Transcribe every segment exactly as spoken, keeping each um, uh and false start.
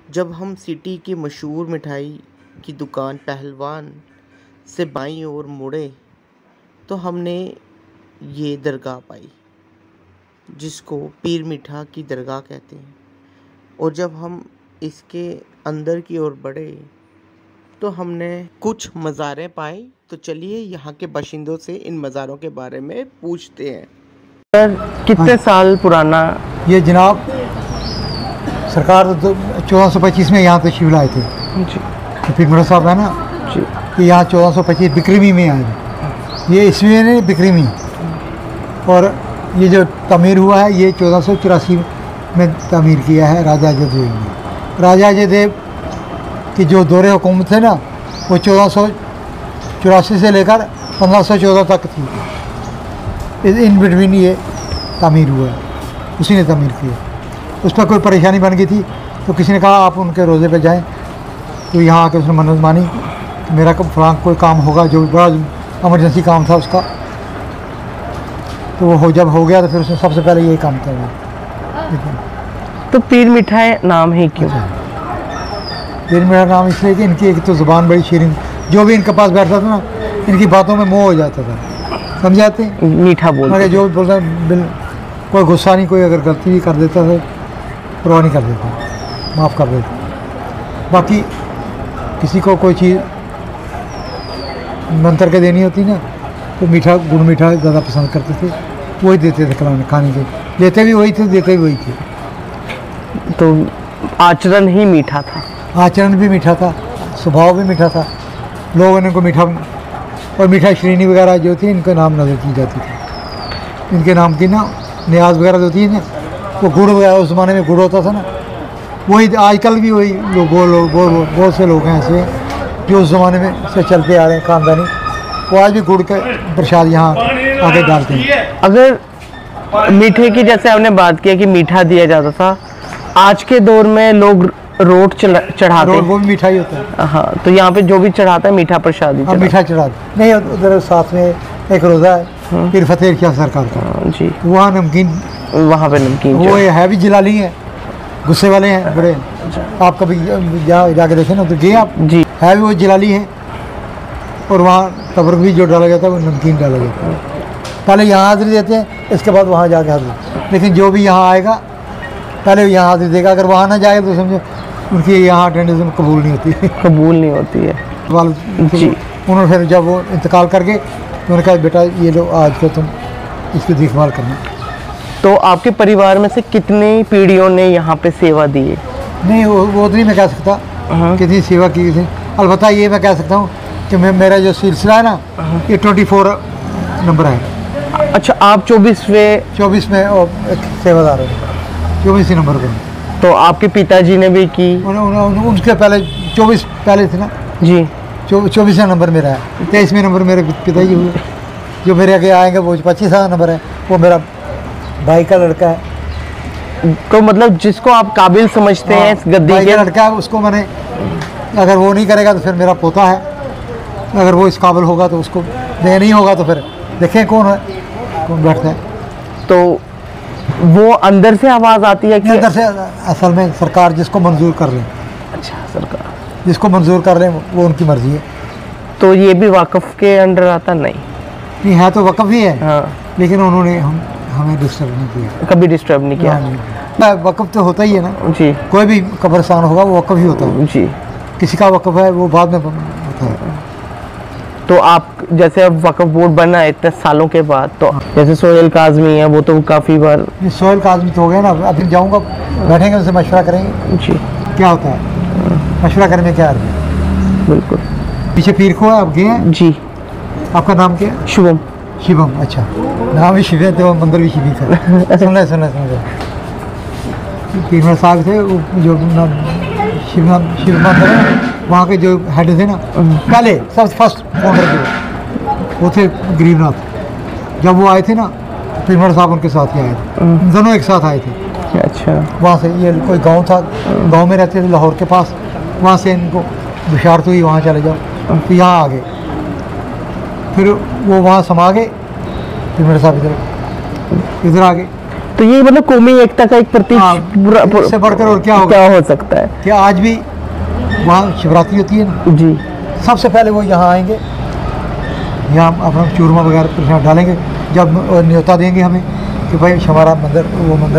जब हम सिटी की मशहूर मिठाई की दुकान पहलवान से बाईं ओर मुड़े तो हमने ये दरगाह पाई जिसको पीर मीठा की दरगाह कहते हैं। और जब हम इसके अंदर की ओर बढ़े तो हमने कुछ मज़ारें पाई। तो चलिए यहाँ के बाशिंदों से इन मज़ारों के बारे में पूछते हैं। सर कितने हाँ। साल पुराना ये जनाब सरकार तो चौदह सौ पच्चीस में यहाँ तशरीफ लाए थे जी। पीर मीठा साहब है ना जी कि यहाँ चौदह सौ पच्चीस बिक्रीमी में आए, ये इसमें नहीं बिक्रीमी। और ये जो तमीर हुआ है ये चौदह सौ चौरासी में तमीर किया है राजा जयदेव ने। राजा जयदेव की जो दौरे हुकूमत थे ना वो चौदह सौ चौरासी से लेकर पंद्रह सौ चौदह तक थी। इन बिटवीन ये तमीर हुआ है, उसी ने तमीर किया। उस पर कोई परेशानी बन गई थी तो किसी ने कहा आप उनके रोज़े पे जाएं। तो यहाँ आके उसने मन्नत मानी कि मेरा फलां कोई काम होगा, जो बड़ा इमरजेंसी काम था उसका। तो वो हो जब हो गया तो फिर उसने सबसे पहले यही काम किया। तो पीर मिठाई नाम है क्यों? पीर मीठा नाम इसलिए कि इनकी एक तो ज़ुबान बड़ी शीरीन, जो भी इनके पास बैठता था ना इनकी बातों में मोह हो जाता था, समझाते मीठा बोलते जो भी बोलता बिल कोई गुस्सा नहीं, कोई अगर गलती भी कर देता था परवाह नहीं कर देता, माफ़ कर देता। बाकी किसी को कोई चीज़ मंतर के देनी होती ना तो मीठा गुड़ मीठा ज़्यादा पसंद करते थे, वही देते थे खिलाने खाने के, लेते भी वही थे देते भी वही थे। तो आचरण ही मीठा था। आचरण भी मीठा था, स्वभाव भी मीठा था। लोग इनको मीठा और मीठा श्रेणी वगैरह जो थी इनके नाम नजर की जाती थी। इनके नाम की ना न्याज वगैरह जो थी ना वो गुड़ वगैरह उस ज़माने में गुड़ होता था ना, वही आजकल भी वही लोग बहुत बहुत बहुत से लोग हैं ऐसे जो उस ज़माने में से चलते आ रहे हैं ख़ानदानी, वो आज भी गुड़ के प्रसाद यहाँ आगे डालते हैं। अगर मीठे की जैसे आपने बात किया कि मीठा दिया जाता था, आज के दौर में लोग रोट चढ़ाते हैं, वो भी मीठा ही होता है। हाँ, तो यहाँ पे जो भी चढ़ाता है मीठा प्रसाद ही हाँ, मीठा चढ़ा नहीं। उधर साथ में एक रोज़ा है पीर फतेह क्या सरकार का जी, वहाँ नमकीन, वहाँ पे नमकीन वो है भी जलाली है, गुस्से वाले हैं बड़े। आप कभी जा जाके देखें ना तो गए आप जी, है भी वो जलाली है। और वहाँ तबरक भी जो डाला जाता है वो नमकीन डाला जाता है। पहले यहाँ हाजिरी देते हैं, इसके बाद वहाँ जाके हाजिरी। लेकिन जो भी यहाँ आएगा पहले यहाँ हाजिरी देगा, अगर वहाँ ना जाए तो समझो उनकी यहाँ अटेंडेंस कबूल नहीं होती कबूल नहीं होती है जी। उन्होंने फिर जब वो इंतकाल कर गए तो उन्होंने कहा बेटा ये लो आज को तुम इसकी देखभाल करना। तो आपके परिवार में से कितनी पीढ़ियों ने यहाँ पे सेवा दी है? नहीं वो वो तो नहीं मैं कह सकता कितनी सेवा की थी। अलबत्ता ये मैं कह सकता हूँ कि मैं मेरा जो सिलसिला है ना ये ट्वेंटी फोर नंबर है। अच्छा, आप चौबीसवें चौबीस में एक सेवादार है, चौबीस नंबर पर। तो आपके पिताजी ने भी की? उन, उन, उन, उनके पहले चौबीस पहले थे ना जी, चौबीसवें नंबर मेरा है। तेईसवें नंबर मेरे पिताजी हुए, जो मेरे आगे आएंगे वो पच्चीसवां नंबर है, वो मेरा भाई का लड़का है। तो मतलब जिसको आप काबिल समझते हैं इस गद्दी भाई के का लड़का है, उसको मैंने अगर वो नहीं करेगा तो फिर मेरा पोता है, अगर वो इस काबिल होगा तो उसको दे, नहीं होगा तो फिर देखें कौन है कौन बैठता है। तो वो अंदर से आवाज़ आती है कि अंदर से असल में सरकार जिसको मंजूर कर ले, अच्छा सरकार जिसको मंजूर कर ले वो उनकी मर्जी है। तो ये भी वाकफ़ के अंडर आता? नहीं नहीं है तो वक़्फ़ ही है। हाँ, लेकिन उन्होंने हम हमें डिस्टर्ब नहीं किया, कभी डिस्टर्ब नहीं किया। हाँ, वक़्फ़ तो होता ही है ना जी, कोई भी कब्रिस्तान होगा वो वक़्फ़ ही होता है जी। किसी का वक़्फ़ है वो बाद में होता है। तो आप जैसे अब वक्फ बोर्ड बना है इतने सालों के बाद, तो जैसे सोहेल काज़मी है वो तो काफ़ी बार। सोहेल काज़मी तो हो गया ना, अभी जाऊँगा बैठेंगे उनसे मशवरा करेंगे जी, क्या होता है, मशवरा करने में क्या है। बिल्कुल। पीछे पीर को आप गए हैं जी। आपका नाम क्या है? शुभम। शिवम, अच्छा नाम भी शिव है तो मंदिर भी शिवी था। सुन रहे सुन रहे सुन रहे पीर मेरे साहब थे जो शिव शिव मंदिर है वहाँ के जो हेड थे ना पहले सब फर्स्ट फाउंडर थे वो थे गरीबनाथ। जब वो आए थे ना पीर मेरे साहब उनके साथ ही आए थे, दोनों एक साथ आए थे। अच्छा, वहाँ से ये कोई गांव था, गांव में रहते थे लाहौर के पास, वहाँ से इनको बिशारत हुई वहाँ चले जाओ, तो यहाँ आ गए। फिर वो वहाँ समा गए, फिर मेरे साहब इधर इधर आ गए। तो ये मतलब कौमी एकता का एक प्रतीक हाँ, पूरा- पूरा- इससे बढ़कर और क्या होगा? क्या हो सकता है? कि आज भी वहाँ शिवरात्रि होती है ना, जी सबसे पहले वो यहाँ आएंगे, यहाँ अपना चूरमा वगैरह प्रसाद डालेंगे, जब वो न्योता देंगे हमें कि भाई हमारा मंदिर, वो मंदिर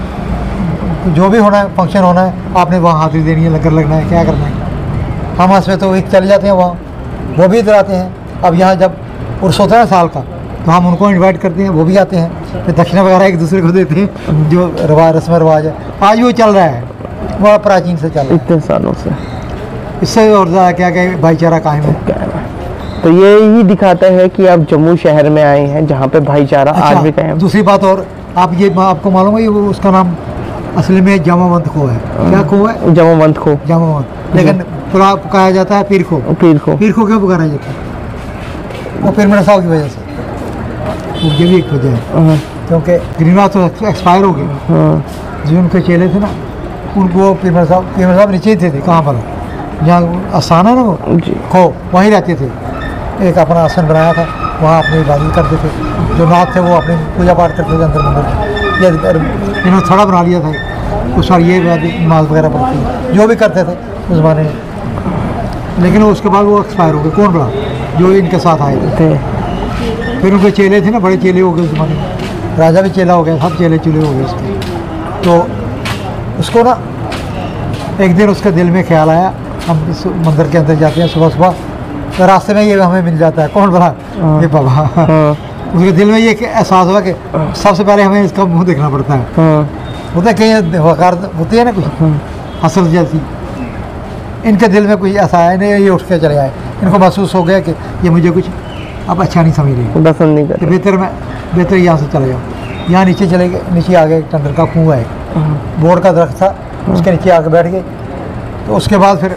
में जो भी होना है, फंक्शन होना है, आपने वहाँ हाजिरी देनी है, लंगर लगना है, क्या करना है। हम उसमें तो एक चले जाते हैं वहाँ, वो भी इधर आते हैं। अब यहाँ जब उर्स होता है साल का, तो हम उनको इनवाइट करते हैं, वो भी आते हैं, फिर दक्षिणा वगैरह एक दूसरे को देते हैं, जो रवाज रस्म रवाज है आज वो चल रहा है, बड़ा प्राचीन से चल रहा है, इतने सालों से। इससे और ज़्यादा क्या क्या भाईचारा कायम है। तो ये ही दिखाता है कि आप जम्मू शहर में आए हैं जहाँ पे भाईचारा आज भी कायम। दूसरी बात और आप ये आपको मालूम है, ये वो उसका नाम असली में जामावंत खो है। क्या खो है? जमावंत खो। जामावंत, लेकिन पूरा पुकारा जाता है पीर खो। पीर खो। पीर खो क्यों पुकारा जाता है? वो पीर साहब की वजह से, वो ये भी एक वजह है, क्योंकि गिरिनाथ तो एक्सपायर हो गए। जो उनके चेले थे ना, उनको पीर साहब पीर साहब नीचे ही थे, थे कहाँ पर, जहाँ आस्थान है ना वो खो, वहीं रहते थे। एक अपना आसन बनाया था, वहाँ अपनी इबादत करते थे। जो नाथ थे वो अपनी पूजा पाठ करते थे अंदर मंदिर। ये इन्होंने थोड़ा बना लिया था उस बार, ये नमाज वगैरह पढ़ती, जो भी करते थे उस ज़माने में। लेकिन उसके बाद वो एक्सपायर हो गए। कौन बना? जो इनके साथ आए थे। फिर उनके चेले थे ना, बड़े चेले हो गए उस ज़माने में, राजा भी चेला हो गया, सब चेले चूले हो गए उसके। तो उसको ना एक दिन उसके दिल में ख्याल आया, हम इस मंदिर के अंदर जाते हैं सुबह सुबह, तो रास्ते में ये हमें मिल जाता है। कौन बना? ये बाबा। उसके दिल में ये एहसास हुआ कि सबसे पहले हमें इसका मुंह देखना पड़ता है। होता है कहीं वकार होती है ना कुछ हसल जैसी, इनके दिल में कुछ ऐसा आया नहीं, ये उठ के चले आए। इनको महसूस हो गया कि ये मुझे कुछ अब अच्छा नहीं समझ रही, पसंद नहीं कर, बेहतर मैं बेहतर यहाँ से चले जाऊँ। यहाँ नीचे चले गए, नीचे आ गए, टंडर का कुआँ है, बोर्ड का दरख्त था, उसके नीचे आके बैठ गए। तो उसके बाद फिर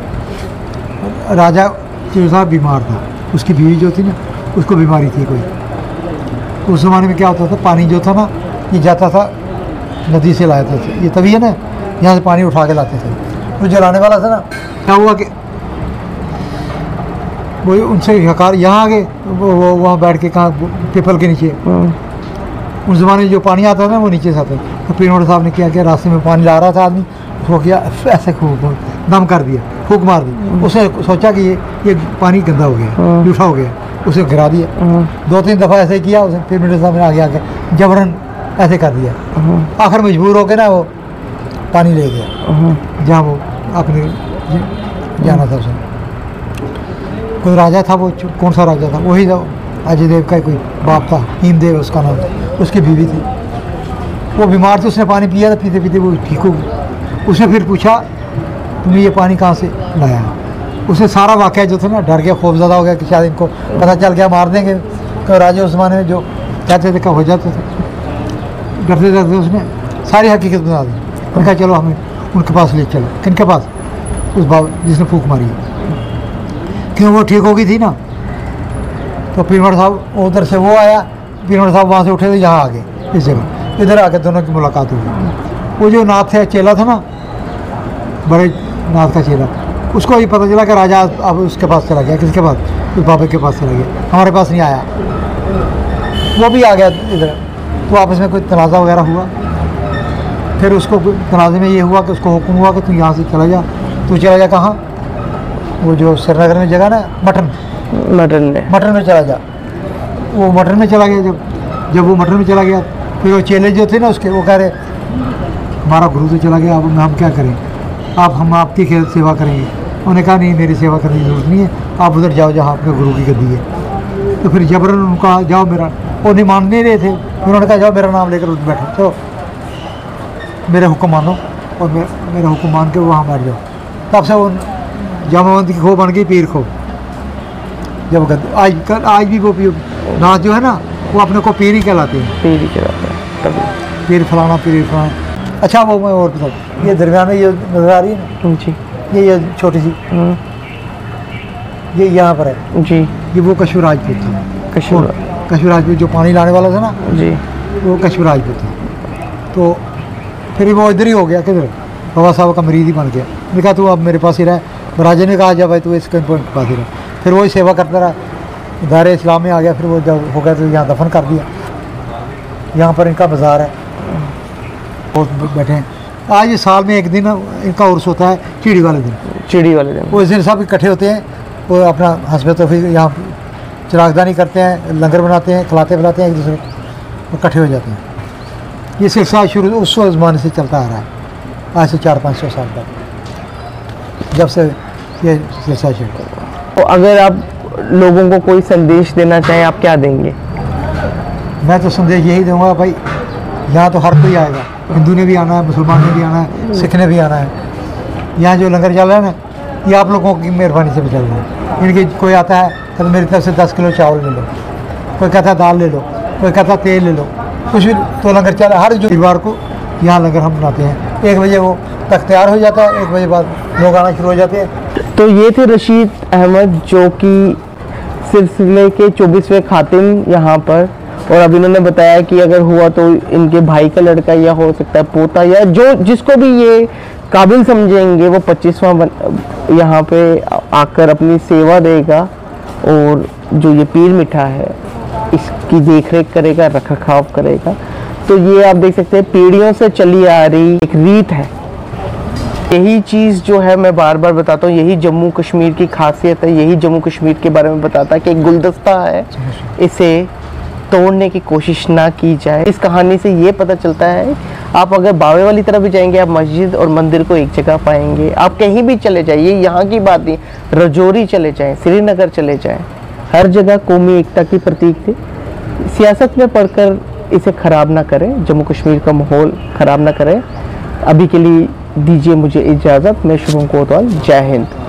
राजा चिर साहब बीमार था, उसकी बीवी जो थी ना, उसको बीमारी थी कोई। उस ज़माने में क्या होता था, पानी जो था ना, ये जाता था नदी से लाते थे, ये तभी है ना, यहाँ से पानी उठा के लाते थे। वो जो लाने वाला था ना, क्या हुआ कि वो उनसे हकार यहाँ आ गए, वो वो वहाँ बैठ के कहाँ पीपल के नीचे। उस ज़माने में जो पानी आता था ना, वो नीचे से आता। तो पीनोड़ साहब ने क्या किया, रास्ते में पानी ला रहा था आदमी, उसको किया ऐसे खूब दम कर दिया, फूक मार दी। उसने सोचा कि ये ये पानी गंदा हो गया, जूठा हो गया, उसे गिरा दिया। दो तीन दफ़ा ऐसे किया उसने, फिर पीनोड़ साहब ने आगे आके जबरन ऐसे कर दिया। आखिर मजबूर हो के ना वो पानी ले गया जहाँ वो अपने जाना था। उसने कोई राजा था, वो कौन सा राजा था, वही था अजय देव का कोई बाप था, हिमदेव उसका नाम था, उसकी बीवी थी। वो बीमार थी, उसने पानी पिया था, पीते पीते वो ठीक हो गई। उसने फिर पूछा तुमने ये पानी कहाँ से लाया? उसने सारा वाक़या जो था ना, डर गया, खौफज़दा हो गया कि शायद इनको पता चल गया, मार देंगे। तो राजा उस ज़माने में जो कहते थे कब हो जाते थे, डरते डरते उसने सारी हकीकत बता दी। उन्होंने कहा चलो हमें उनके पास ले चलो। किनके पास? उस बाबा जिसने फूक मारी, क्यों वो ठीक हो गई थी ना। तो पीरमठ साहब उधर से वो आया, पीरमठ साहब वहाँ से उठे तो यहाँ आ गए इस जगह, इधर आके दोनों की मुलाकात हुई। वो जो नाथ थे, चेला था ना, बड़े नाथ का चेला, उसको ये पता चला कि राजा अब उसके पास चला गया। किसके पास? उस बाबा के पास चला गया, हमारे पास नहीं आया। वो भी आ गया इधर, तो आपस में कोई तनाज़ा वगैरह हुआ। फिर उसको तनाज़े में ये हुआ कि उसको हुक्म हुआ कि तू यहाँ से चला जा। तू चला जा कहाँ? वो जो श्रीनगर में जगह ना, मटन मटन में मटन में चला जा। वो मटन में चला गया। जब जब वो मटन में चला गया, फिर वो चेले जो थे ना उसके, वो कह रहे हमारा गुरु तो चला गया, अब हम क्या करें, आप हम आपकी खेल सेवा करेंगे। उन्होंने कहा नहीं, मेरी सेवा करने की जरूरत नहीं है, आप उधर जाओ जहाँ आपके गुरु की गद्दी है। तो फिर जबरन उनका जाओ, मेरा वो नहीं मान नहीं रहे थे। फिर उन्होंने कहा जाओ मेरा नाम लेकर उठ बैठो, तो मेरे हुक्म मानो, और मे, मेरा हुक्म मान के वहाँ बैठ जाओ। तब से वो जामावंत की खो बन गई पीर खो। जब गद्दी आज कर आज भी वो नाथ जो है ना, वो अपने को पीर ही कहलाते हैं, पीर ही कहलाते हैं तभी। पीर फलाना पीर फलाना। अच्छा वो मैं और बताऊँ, ये दरमियान में ये नज़र आ रही है ना जी, ये ये छोटी सी, ये यहाँ पर है जी, ये वो कश्मीर राजपूत था। कश्मीर कश्मीर राजपूत जो पानी लाने वाला था ना जी, वो कश्मीर राजपूत था। तो फिर वो इधर ही हो गया, किधर बाबा साहब का मरीद ही बन गया। मैंने कहा तू अब मेरे पास ही रह। राजा ने कहा जा भाई तू इसके पास ही रह। फिर वही सेवा करता रहा, दायरे इस्लाम में आ गया। फिर वो जब हो गया तो यहाँ दफन कर दिया। यहाँ पर इनका बाज़ार है, बहुत बैठे हैं। आज ये साल में एक दिन इनका उर्स होता है, चिड़ी वाले दिन। चिड़ी वाले दिन उस दिन सब इकट्ठे होते हैं, वो अपना हंसबे तो फिर यहाँ चिरागदानी करते हैं, लंगर बनाते हैं, खिलाते पिलाते हैं एक दूसरे को, इकट्ठे हो जाते हैं। ये सिलसिला शुरू उस ज़माने से चलता आ रहा है, आज से चार पाँच सौ साल तक, जब से ये सिलसिला शुरू हुआ। तो अगर आप लोगों को कोई संदेश देना चाहें, आप क्या देंगे? मैं तो संदेश यही दूंगा भाई, यहाँ तो हर कोई आएगा, हिंदू ने भी आना है, मुसलमान ने भी आना है, सिख ने भी आना है। यहाँ जो लंगर चल रहा है ना, ये आप लोगों की मेहरबानी से भी चल रहा है। इनकी कोई आता है तो मेरी तरफ से दस किलो चावल ले लो, कोई कहता है दाल ले लो, कोई कहता है तेल ले लो, कुछ भी तो लंगर चल रहा है। हर जो परिवार को यहाँ लंगर हम बनाते हैं, एक बजे वो तक तैयार हो जाता है, एक बजे बाद लोग आना शुरू हो जाते हैं। तो ये थे रशीद अहमद, जो कि सिलसिले के चौबीसवें खातिम यहाँ पर, और अभी इन्होंने बताया कि अगर हुआ तो इनके भाई का लड़का या हो सकता है पोता, या जो जिसको भी ये काबिल समझेंगे वो पच्चीसवां यहाँ पे आकर अपनी सेवा देगा, और जो ये पीर मिठा है इसकी देख रेख करेगा, रख रखाव करेगा। तो ये आप देख सकते हैं पीढ़ियों से चली आ रही एक रीत है। यही चीज़ जो है मैं बार बार बताता हूँ, यही जम्मू कश्मीर की खासियत है, यही जम्मू कश्मीर के बारे में बताता है कि एक गुलदस्ता है, इसे तोड़ने की कोशिश ना की जाए। इस कहानी से ये पता चलता है, आप अगर बावे वाली तरफ भी जाएंगे, आप मस्जिद और मंदिर को एक जगह पाएंगे। आप कहीं भी चले जाइए, यहाँ की बात नहीं, रजौरी चले जाएं, श्रीनगर चले जाएं, हर जगह कौमी एकता की प्रतीक थे। सियासत में पढ़कर इसे ख़राब ना करें, जम्मू कश्मीर का माहौल ख़राब ना करें। अभी के लिए दीजिए मुझे इजाज़त। मैं शुभम कोतवाल, जय हिंद।